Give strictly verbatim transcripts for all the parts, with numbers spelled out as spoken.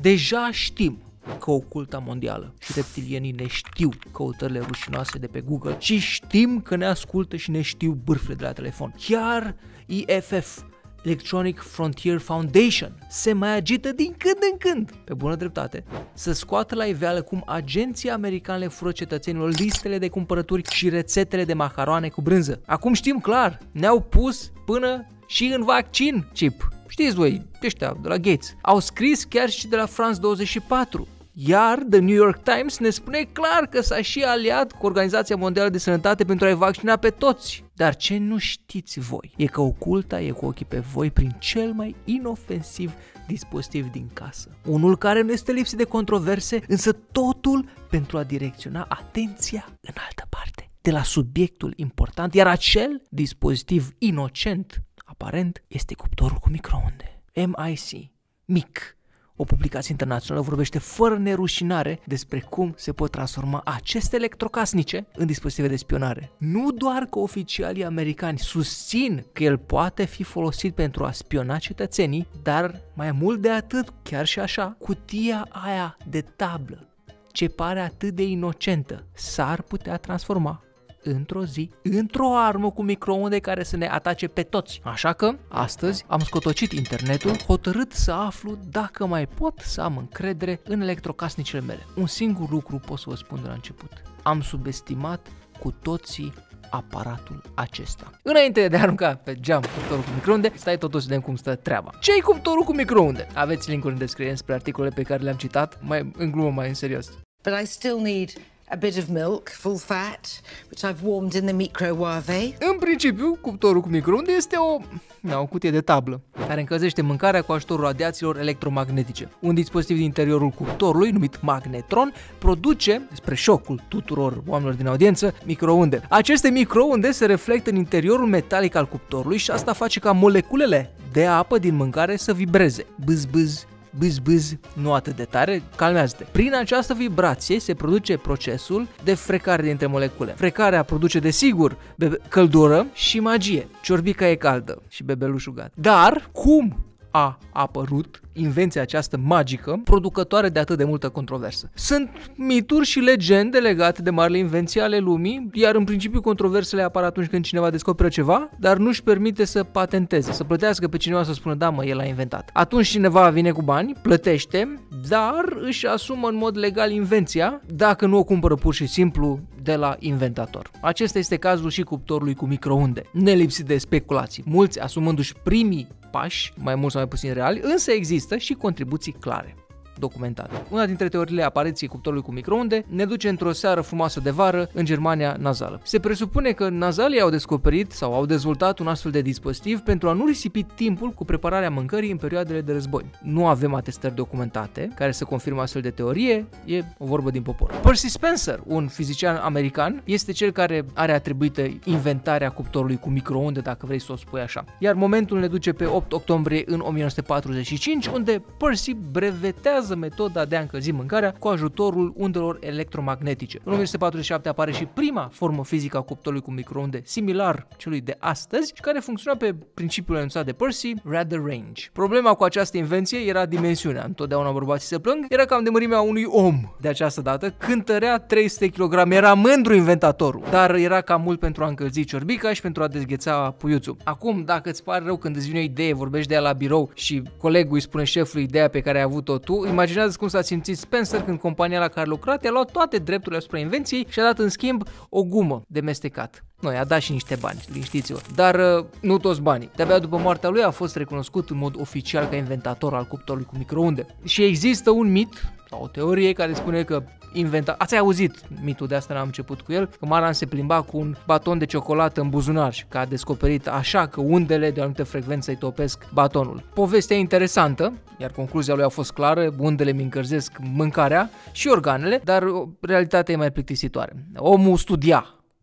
Deja știm că occulta mondială și reptilienii ne știu căutările rușinoase de pe Google și știm că ne ascultă și ne știu bârfele de la telefon. Chiar E F F, Electronic Frontier Foundation, se mai agită din când în când, pe bună dreptate, să scoată la iveală cum agenții americani le fură cetățenilor listele de cumpărături și rețetele de macaroane cu brânză. Acum știm clar, ne-au pus până și în vaccin chip. Știți voi, ăștia de la Gates. Au scris chiar și de la France douăzeci și patru. Iar The New York Times ne spune clar că s-a și aliat cu Organizația Mondială de Sănătate pentru a-i vaccina pe toți. Dar ce nu știți voi e că occulta e cu ochii pe voi prin cel mai inofensiv dispozitiv din casă. Unul care nu este lipsit de controverse, însă totul pentru a direcționa atenția în altă parte, de la subiectul important, iar acel dispozitiv inocent, aparent, este cuptorul cu microunde. M I C, mic. O publicație internațională vorbește fără nerușinare despre cum se pot transforma aceste electrocasnice în dispozitive de spionare. Nu doar că oficialii americani susțin că el poate fi folosit pentru a spiona cetățenii, dar mai mult de atât, chiar și așa, cutia aia de tablă, ce pare atât de inocentă, s-ar putea transforma într-o zi, într-o armă cu microunde care să ne atace pe toți. Așa că, astăzi, am scotocit internetul, hotărât să aflu dacă mai pot să am încredere în electrocasnicele mele. Un singur lucru pot să vă spun de la început. Am subestimat cu toții aparatul acesta. Înainte de a arunca pe geam cuptorul cu microunde, stai totuși să vedem cum stă treaba. Ce-i cuptorul cu microunde? Aveți link-uri în descriere spre articole pe care le-am citat, mai în glumă, mai în serios. But I still need a bit of milk, full fat, which I've warmed in the microwave. În principiu, cuptorul cu microunde este o, na, o cutie de tablă care încălzește mâncarea cu ajutorul radiațiilor electromagnetice. Un dispozitiv din interiorul cuptorului, numit magnetron, produce, spre șocul tuturor oamenilor din audiență, microunde. Aceste microunde se reflectă în interiorul metalic al cuptorului și asta face ca moleculele de apă din mâncare să vibreze. Bâz, bâz, bâz, bâz, nu atât de tare, calmează-te. Prin această vibrație se produce procesul de frecare dintre molecule. Frecarea produce, desigur, căldură și magie. Ciorbica e caldă și bebelușul gat. Dar, cum a apărut invenția aceasta magică, producătoare de atât de multă controversă? Sunt mituri și legende legate de marile invenții ale lumii, iar în principiu controversele apar atunci când cineva descoperă ceva, dar nu-și permite să patenteze, să plătească pe cineva să spună da mă, el a inventat. Atunci cineva vine cu bani, plătește, dar își asumă în mod legal invenția, dacă nu o cumpără pur și simplu de la inventator. Acesta este cazul și cuptorului cu microunde, nelipsit de speculații, mulți asumându-și primii pași, mai mult sau mai puțin reali, însă există și contribuții clare, documentate. Una dintre teoriile apariției cuptorului cu microunde ne duce într-o seară frumoasă de vară în Germania nazală. Se presupune că nazalii au descoperit sau au dezvoltat un astfel de dispozitiv pentru a nu risipi timpul cu prepararea mâncării în perioadele de război. Nu avem atestări documentate care să confirme astfel de teorie, e o vorbă din popor. Percy Spencer, un fizician american, este cel care are atribuită inventarea cuptorului cu microunde, dacă vrei să o spui așa. Iar momentul ne duce pe opt octombrie în o mie nouă sute patruzeci și cinci, unde Percy brevetează metoda de a încălzi mâncarea cu ajutorul undelor electromagnetice. În o mie nouă sute patruzeci și șapte apare și prima formă fizică a cuptorului cu microunde, similar celui de astăzi, și care funcționa pe principiul enunțat de Percy, rather range. Problema cu această invenție era dimensiunea. Întotdeauna bărbații se plâng, era cam de mărimea unui om. De această dată cântărea trei sute de kilograme, era mândru inventatorul, dar era cam mult pentru a încălzi ciorbica și pentru a dezgheța puiuțul. Acum, dacă îți pare rău când îți vine o idee, vorbești de ea la birou și colegul îi spune șefului ideea pe care ai avut-o tu, imaginează cum s-a simțit Spencer când compania la care a lucrat i-a luat toate drepturile asupra invenției și a dat în schimb o gumă de mestecat. Nu, i-a dat și niște bani, liniștiți-vă. Dar uh, nu toți banii. De-abia după moartea lui a fost recunoscut în mod oficial ca inventator al cuptorului cu microunde. Și există un mit sau o teorie care spune că inventa... Ați auzit mitul de asta, n-am început cu el, că Maran se plimba cu un baton de ciocolată în buzunar și că a descoperit așa că undele de o anumită frecvență îi topesc batonul. Povestea e interesantă, iar concluzia lui a fost clară, undele mi încălzesc mâncarea și organele, dar realitatea e mai plictisitoare. Omul studia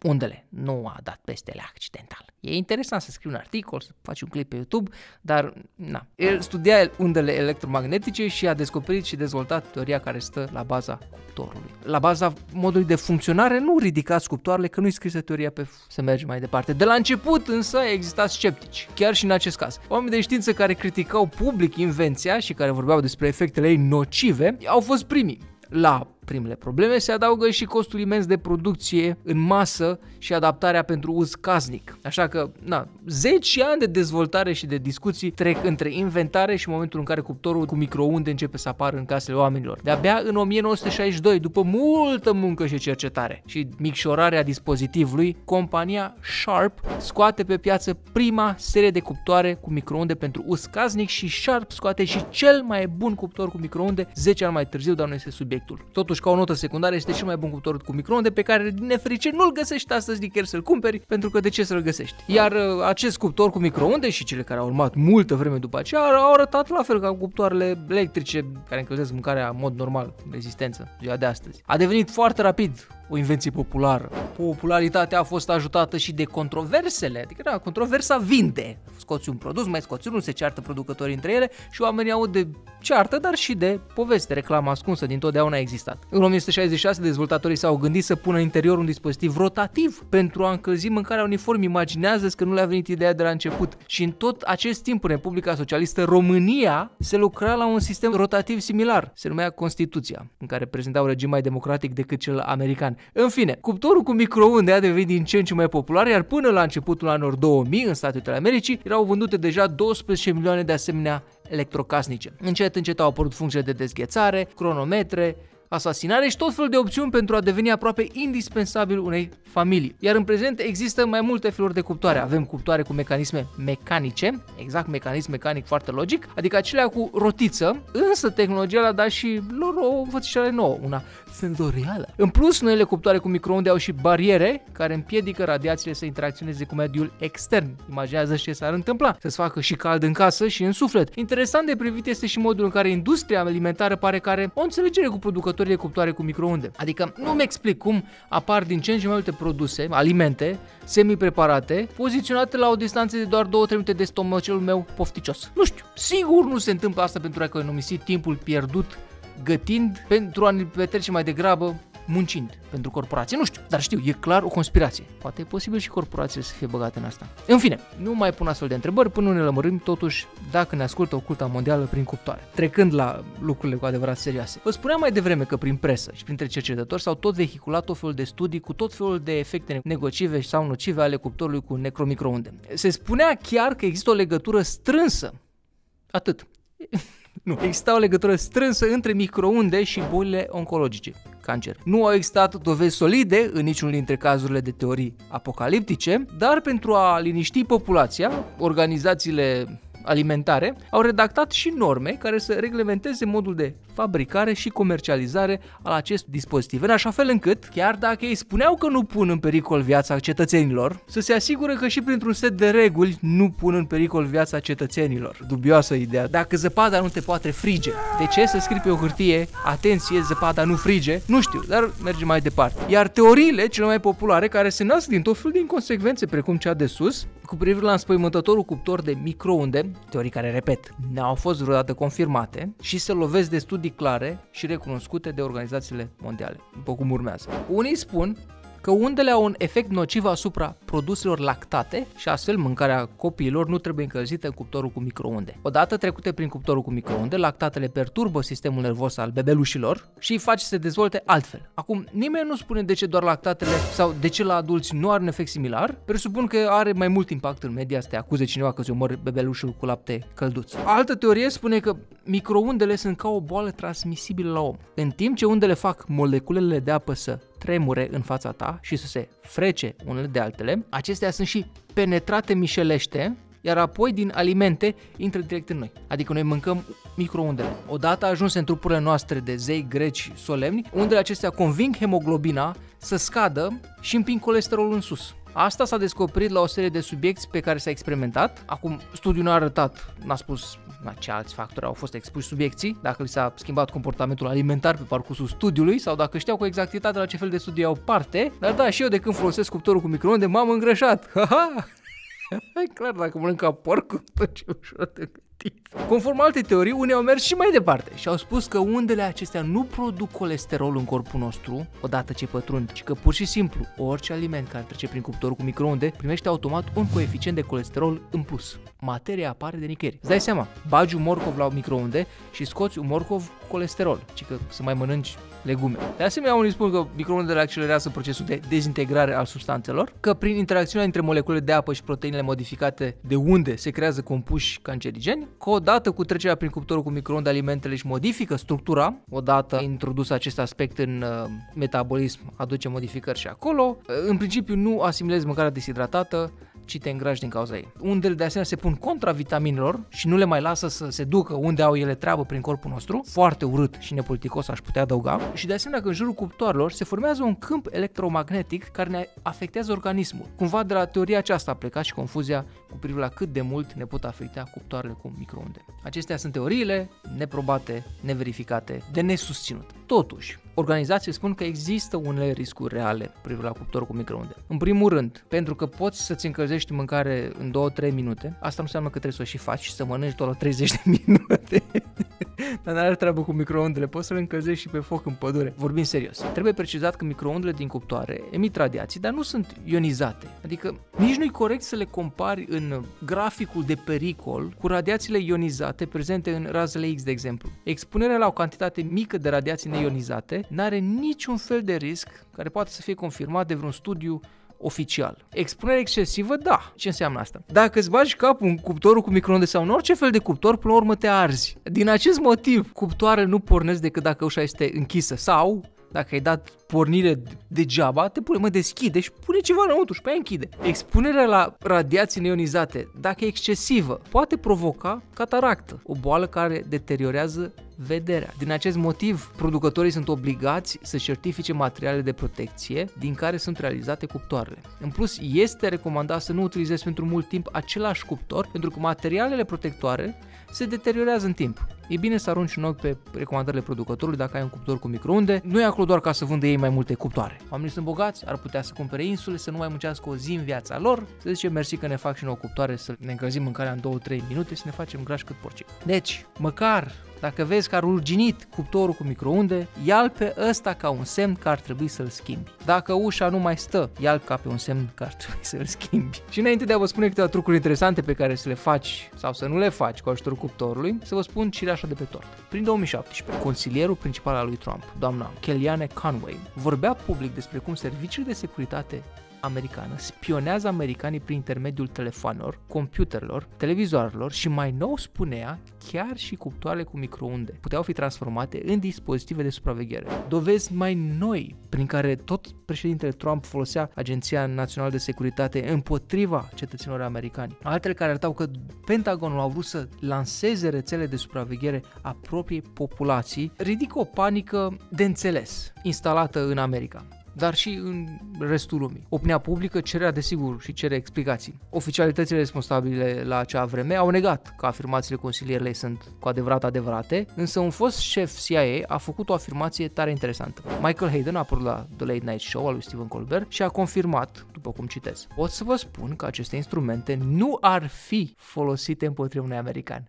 undele, nu a dat peste ele accidental. E interesant să scrii un articol, să faci un clip pe YouTube, dar na. El studia undele electromagnetice și a descoperit și dezvoltat teoria care stă la baza cuptorului. La baza modului de funcționare nu ridicați cuptoarele, că nu-i scrisă teoria pe să mergem mai departe. De la început însă exista sceptici, chiar și în acest caz. Oamenii de știință care criticau public invenția și care vorbeau despre efectele ei nocive au fost primii. La primele probleme se adaugă și costul imens de producție în masă și adaptarea pentru uz casnic. Așa că, na, zece ani de dezvoltare și de discuții trec între inventare și momentul în care cuptorul cu microunde începe să apară în casele oamenilor. De-abia în o mie nouă sute șaizeci și doi, după multă muncă și cercetare și micșorarea dispozitivului, compania Sharp scoate pe piață prima serie de cuptoare cu microunde pentru uz casnic și Sharp scoate și cel mai bun cuptor cu microunde zece ani mai târziu, dar nu este subiectul. Totuși, ca o notă secundară, este cel mai bun cuptor cu microunde pe care, din nefericire, nu-l găsești astăzi nicăieri să-l cumperi, pentru că de ce să-l găsești? Iar uh, acest cuptor cu microunde și cele care au urmat multă vreme după aceea au arătat la fel ca cuptoarele electrice care încălzesc mâncarea în mod normal, rezistență, ziua de astăzi. A devenit foarte rapid o invenție populară. Popularitatea a fost ajutată și de controversele, adică da, controversa vinde. Scoți un produs, mai scoți unul, se ceartă producătorii între ele și oamenii aud de ceartă, dar și de poveste, reclamă ascunsă, dintotdeauna a existat. În o mie nouă sute șaizeci și șase, dezvoltatorii s-au gândit să pună în interior un dispozitiv rotativ pentru a încălzi mâncarea uniform. Imaginează-ți că nu le-a venit ideea de la început. Și în tot acest timp, în Republica Socialistă România, se lucra la un sistem rotativ similar. Se numea Constituția, în care prezenta un regim mai democratic decât cel american. În fine, cuptorul cu microunde a devenit din ce în ce mai popular, iar până la începutul anilor două mii, în Statele Unite ale Americii, erau vândute deja douăsprezece milioane de asemenea electrocasnice. Încet, încet au apărut funcții de dezghețare, cronometre, asasinare și tot felul de opțiuni pentru a deveni aproape indispensabil unei familii. Iar în prezent există mai multe feluri de cuptoare. Avem cuptoare cu mecanisme mecanice, exact mecanism mecanic foarte logic, adică acelea cu rotiță, însă tehnologia le-a dat și lor o înfățișare nouă, una senzorială. În plus, noile cuptoare cu microunde au și bariere care împiedică radiațiile să interacționeze cu mediul extern. Imaginează ce s-ar întâmpla, să-ți facă și cald în casă și în suflet. Interesant de privit este și modul în care industria alimentară pare că are o înțelegere cu producătorii de cuptoare cu microunde. Adică nu-mi explic cum apar din ce în ce mai multe produse, alimente, semi-preparate, poziționate la o distanță de doar două trei minute de stomacelul meu pofticios. Nu știu, sigur nu se întâmplă asta pentru a economisi timpul pierdut gătind, pentru a ne petrece mai degrabă muncind pentru corporație. Nu știu, dar știu, e clar o conspirație. Poate e posibil și corporațiile să fie băgate în asta. În fine, nu mai pun astfel de întrebări până nu ne lămărim totuși dacă ne ascultă oculta mondială prin cuptoare. Trecând la lucrurile cu adevărat serioase. Vă spuneam mai devreme că prin presă și printre cercetători s-au tot vehiculat tot felul de studii cu tot felul de efecte negocive sau nocive ale cuptorului cu necromicrounde. Se spunea chiar că există o legătură strânsă. Atât. Nu, exista o legătură strânsă între microunde și bolile oncologice, cancer. Nu au existat dovezi solide în niciunul dintre cazurile de teorii apocaliptice, dar pentru a liniști populația, organizațiile alimentare au redactat și norme care să reglementeze modul de fabricare și comercializare al acestui dispozitiv, în așa fel încât, chiar dacă ei spuneau că nu pun în pericol viața cetățenilor, să se asigure că și printr-un set de reguli nu pun în pericol viața cetățenilor. Dubioasă ideea. Dacă zăpada nu te poate frige, de ce să scrii pe o hârtie, atenție, zăpada nu frige? Nu știu, dar mergem mai departe. Iar teoriile cele mai populare, care se nasc din tot felul de inconsecvențe, precum cea de sus, cu privire la înspăimântătorul cuptor de microunde, teorii care, repet, n-au fost vreodată confirmate și se lovesc de studii clare și recunoscute de organizațiile mondiale, după cum urmează. Unii spun că undele au un efect nociv asupra produselor lactate și astfel mâncarea copiilor nu trebuie încălzită în cuptorul cu microunde. Odată trecute prin cuptorul cu microunde, lactatele perturbă sistemul nervos al bebelușilor și îi face să se dezvolte altfel. Acum, nimeni nu spune de ce doar lactatele sau de ce la adulți nu are un efect similar, presupun că are mai mult impact în media să te acuze cineva că îți omori bebelușul cu lapte călduț. Altă teorie spune că microundele sunt ca o boală transmisibilă la om. În timp ce undele fac moleculele de apă să tremure în fața ta și să se frece unele de altele, acestea sunt și penetrate mișelește, iar apoi din alimente intră direct în noi. Adică noi mâncăm microundele. Odată ajunse în trupurile noastre de zei greci solemni, undele acestea conving hemoglobina să scadă și împing colesterolul în sus. Asta s-a descoperit la o serie de subiecti pe care s-a experimentat. Acum, studiul n-a arătat, n-a spus na, ce alți factori au fost expuși subiecții, dacă li s-a schimbat comportamentul alimentar pe parcursul studiului sau dacă știau cu exactitate la ce fel de studii au parte. Dar da, și eu de când folosesc cuptorul cu microunde m-am îngrășat. Ha-ha! E clar, dacă mănânc ca porcul, tot ce ușor de gătit. Conform alte teorii, unii au mers și mai departe și au spus că undele acestea nu produc colesterol în corpul nostru odată ce pătrund, ci că pur și simplu orice aliment care trece prin cuptorul cu microunde primește automat un coeficient de colesterol în plus. Materia apare de nicăieri. Îți dai seama, bagi un morcov la microunde și scoți un morcov cu colesterol, ci că să mai mănânci legume. De asemenea, unii spun că microundele accelerează procesul de dezintegrare al substanțelor, că prin interacțiunea între moleculele de apă și proteinele modificate de unde se creează compuși cancerigeni, că odată cu trecerea prin cuptorul cu microunde alimentele își modifică structura, odată introdus acest aspect în uh, metabolism, aduce modificări și acolo. În principiu nu asimilezi mâncarea deshidratată, ci te îngrași din cauza ei. Undele de asemenea se pun contra vitaminelor și nu le mai lasă să se ducă unde au ele treabă prin corpul nostru, foarte urât și nepoliticos aș putea adăuga. Și de asemenea că în jurul cuptoarelor se formează un câmp electromagnetic care ne afectează organismul. Cumva de la teoria aceasta a plecat și confuzia cu privire la cât de mult ne pot afecta cuptoarele cu microunde. Acestea sunt teoriile neprobate, neverificate, de nesusținut. Totuși, organizații spun că există unele riscuri reale privire la cuptorul cu microunde. În primul rând, pentru că poți să-ți încălzești mâncare în două trei minute, asta nu înseamnă că trebuie să o și faci și să mănânci doar la treizeci de minute. Dar n-are treabă cu microundele, poți să le încălzești și pe foc în pădure. Vorbim serios. Trebuie precizat că microundele din cuptoare emit radiații, dar nu sunt ionizate. Adică nici nu-i corect să le compari în graficul de pericol cu radiațiile ionizate prezente în razele X, de exemplu. Expunerea la o cantitate mică de radiații neionizate n-are niciun fel de risc care poate să fie confirmat de vreun studiu oficial. Expunere excesivă, da. Ce înseamnă asta? Dacă îți bagi capul în cuptorul cu microunde sau în orice fel de cuptor, până la urmă te arzi. Din acest motiv, cuptoarele nu pornesc decât dacă ușa este închisă sau dacă ai dat pornire degeaba, te pune, mă, deschide și pune ceva înăuntru și pe aia închide. Expunerea la radiații neionizate, dacă e excesivă, poate provoca cataractă, o boală care deteriorează vederea. Din acest motiv, producătorii sunt obligați să certifice materiale de protecție din care sunt realizate cuptoarele. În plus, este recomandat să nu utilizezi pentru mult timp același cuptor, pentru că materialele protectoare se deteriorează în timp. E bine să arunci un ochi pe recomandările producătorului dacă ai un cuptor cu microunde. Nu e acolo doar ca să vândă ei mai multe cuptoare. Oamenii sunt bogați, ar putea să cumpere insule, să nu mai muncească o zi în viața lor, să zice mersi că ne fac și nouă cuptoare, să ne încălzim mâncarea în două trei minute și ne facem grași cât porci. Deci, măcar dacă vezi că a ruginit cuptorul cu microunde, ia-l pe ăsta ca un semn că ar trebui să-l schimbi. Dacă ușa nu mai stă, ia-l ca pe un semn că ar trebui să-l schimbi. Și înainte de a vă spune câteva trucuri interesante pe care să le faci sau să nu le faci cu ajutorul cuptorului, să vă spun cireașa de pe tort. Prin două mii șaptesprezece, consilierul principal al lui Trump, doamna Kellyanne Conway, vorbea public despre cum serviciile de securitate americană spionează americanii prin intermediul telefonelor, computerelor, televizoarelor și mai nou spunea chiar și cuptoarele cu microunde puteau fi transformate în dispozitive de supraveghere. Dovezi mai noi prin care tot președintele Trump folosea Agenția Națională de Securitate împotriva cetățenilor americani. Altele care arătau că Pentagonul a vrut să lanseze rețele de supraveghere a propriei populații, ridică o panică de înțeles instalată în America, dar și în restul lumii. Opinia publică cerea desigur și cere explicații. Oficialitățile responsabile la acea vreme au negat că afirmațiile consilierului sunt cu adevărat adevărate, însă un fost șef C I A a făcut o afirmație tare interesantă. Michael Hayden a apărut la The Late Night Show al lui Stephen Colbert și a confirmat, după cum citez: pot să vă spun că aceste instrumente nu ar fi folosite împotriva unui american.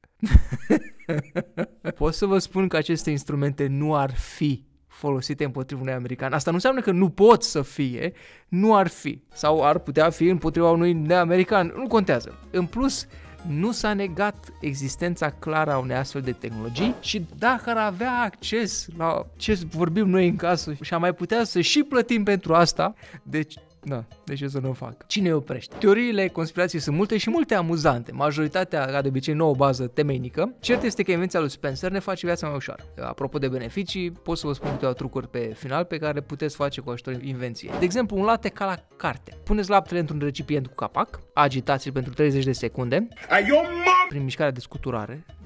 Pot să vă spun că aceste instrumente nu ar fi folosite împotriva unui american. Asta nu înseamnă că nu pot să fie, nu ar fi. Sau ar putea fi împotriva unui neamerican. Nu contează. În plus, nu s-a negat existența clară a unei astfel de tehnologii și dacă ar avea acces la ce vorbim noi în casă și am mai putea să și plătim pentru asta, deci da, de ce să nu o fac? Cine îi oprește? Teoriile conspirației sunt multe și multe amuzante. Majoritatea, ca de obicei, nu o bază temeinică. Cert este că invenția lui Spencer ne face viața mai ușoară. Apropo de beneficii, pot să vă spun câteva trucuri pe final pe care le puteți face cu ajutorul invenției. De exemplu, un latte ca la carte. Puneți laptele într-un recipient cu capac, agitați-l pentru treizeci de secunde. Prin mișcarea de scuturare,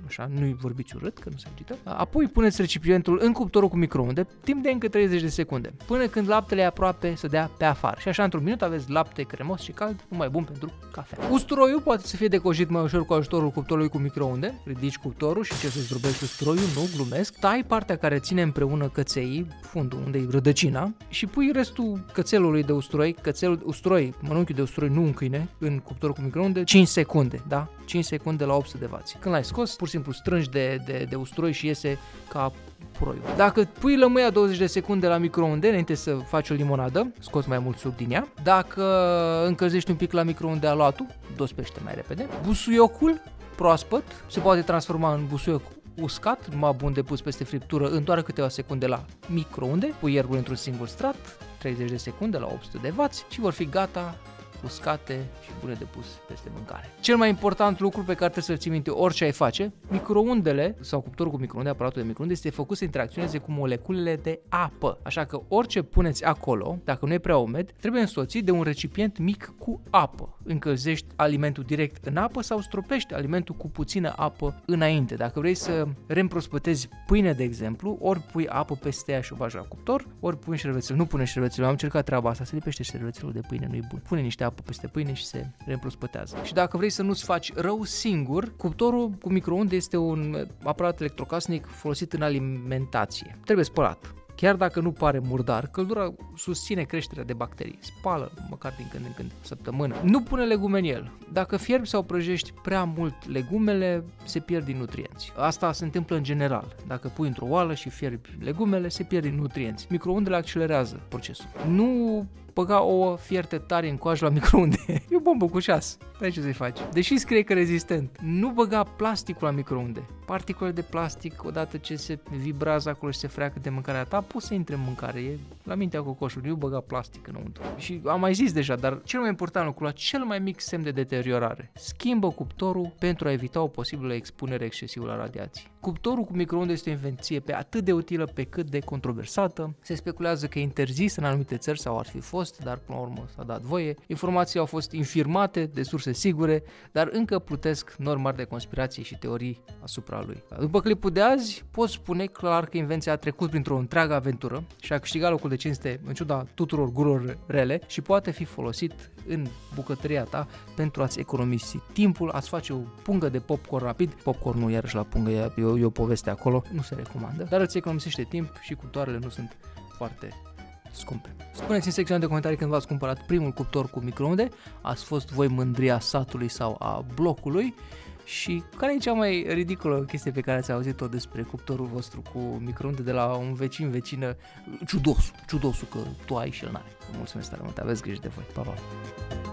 așa, nu-i vorbiți urât, că nu se agită. Apoi puneți recipientul în cuptorul cu microunde timp de încă treizeci de secunde, până când laptele e aproape să dea pe afară. Și așa, într-un minut aveți lapte cremos și cald, mai bun pentru cafea. Usturoiul poate să fie decojit mai ușor cu ajutorul cuptorului cu microunde. Ridici cuptorul și ce să zdrobești usturoiul, nu glumesc. Tai partea care ține împreună căței, fundul unde e rădăcina, și pui restul cățelului de usturoi, cățelul usturoi, mănunchiul de usturoi, nu un câine, în cuptorul cu microunde, cinci secunde, da? cinci secunde la opt sute de wați. Când l-ai scos, pur și simplu strângi de, de, de usturoi și iese ca puroiul. Dacă pui lămâia douăzeci de secunde la microunde înainte să faci o limonadă, scoți mai mult suc din ea. Dacă încălzești un pic la microunde aluatul, dospește mai repede. Busuiocul proaspăt se poate transforma în busuioc uscat, numai bun de pus peste friptură în doar câteva secunde la microunde. Pui ierburi într-un singur strat, treizeci de secunde la opt sute de wați și vor fi gata, uscate și bune de pus peste mâncare. Cel mai important lucru pe care trebuie să-l ții minte orice ai face, microundele sau cuptorul cu microunde, aparatul de microunde, este făcut să interacționeze cu moleculele de apă. Așa că orice puneți acolo, dacă nu e prea umed, trebuie însoțit de un recipient mic cu apă. Încălzești alimentul direct în apă sau stropești alimentul cu puțină apă înainte. Dacă vrei să reîmprospătezi pâine, de exemplu, ori pui apă peste ea și o bagi la cuptor, ori pui șervețel. Nu pune șervețel, am încercat treaba asta, se lipește șervețelul de pâine, nu e bun. Pune niște apă peste pâine și se reîmprospătează. Și dacă vrei să nu-ți faci rău singur, cuptorul cu microunde este un aparat electrocasnic folosit în alimentație. Trebuie spălat. Chiar dacă nu pare murdar, căldura susține creșterea de bacterii. Spală măcar din când în când, săptămână. Nu pune legume în el. Dacă fierbi sau prăjești prea mult legumele, se pierd din nutrienți. Asta se întâmplă în general. Dacă pui într-o oală și fierbi legumele, se pierd din nutrienți. Microundele accelerează procesul. Nu băga ouă fierte tare în coajă la microunde. E o bombă cu șas. N-ai ce să-i faci. Deși scrie că rezistent. Nu băga plasticul la microunde. Particulele de plastic, odată ce se vibrează acolo și se freacă de mâncarea ta, poți să intre în mâncare. E la mintea cocoșului. Nu băga plastic înăuntru. Și am mai zis deja, dar cel mai important lucru, la cel mai mic semn de deteriorare, schimbă cuptorul pentru a evita o posibilă expunere excesivă la radiații. Cuptorul cu microunde este o invenție pe atât de utilă pe cât de controversată. Se speculează că e interzis în anumite țări sau ar fi fost, dar până la urmă s-a dat voie. Informații au fost infirmate de surse sigure, dar încă plutesc norme mari de conspirație și teorii asupra lui. După clipul de azi, pot spune clar că invenția a trecut printr-o întreagă aventură și a câștigat locul de cinste în ciuda tuturor gurilor rele și poate fi folosit în bucătăria ta pentru a-ți economisi timpul, a-ți face o pungă de popcorn rapid. Popcornul iarăși la pungă, e, e, o, e o poveste acolo, nu se recomandă, dar îți economisește timp și cuptoarele nu sunt foarte scumpe. Spuneți în secțiunea de comentarii când v-ați cumpărat primul cuptor cu microunde, ați fost voi mândria satului sau a blocului și care e cea mai ridicolă chestie pe care ați auzit-o despre cuptorul vostru cu microunde de la un vecin, vecină, ciudosul, ciudosul că tu ai și el n-are. Mulțumesc tare mult, aveți grijă de voi, pa, pa!